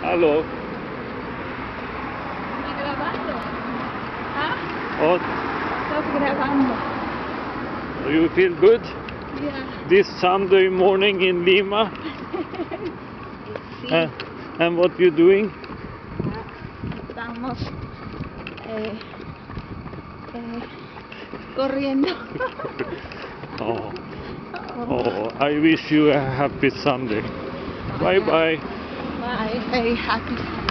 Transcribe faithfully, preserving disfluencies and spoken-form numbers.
Hello. ¿Estás grabando? ¿Ah? What? Estás grabando. You feel good? Yeah. This Sunday morning in Lima? Sí. Uh, and what you doing? Estamos eh, eh, corriendo. Oh. Oh, I wish you a happy Sunday. Oh, Bye yeah. bye. Bye. Very happy.